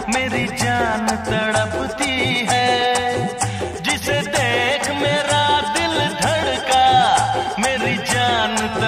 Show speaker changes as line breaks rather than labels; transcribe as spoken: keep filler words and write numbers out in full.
मेरी जान तड़पती है। जिसे देख मेरा दिल धड़का, मेरी जान